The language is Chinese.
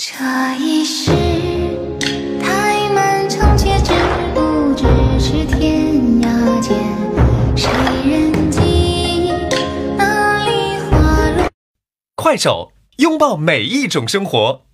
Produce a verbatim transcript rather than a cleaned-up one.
这一世太漫长，却知不知是天涯间，谁人记那梨花如。 快手，拥抱每一种生活。